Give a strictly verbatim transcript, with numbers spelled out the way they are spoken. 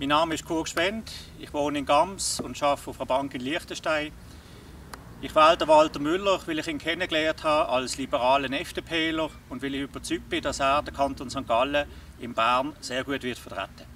Mein Name ist Kurt Spend, ich wohne in Gams und arbeite auf einer Bank in Liechtenstein. Ich wähle Walter Müller, weil ich ihn kennengelernt habe als liberalen FDPler und weil ich überzeugt bin, dass er den Kanton Sankt Gallen in Bern sehr gut wird vertreten.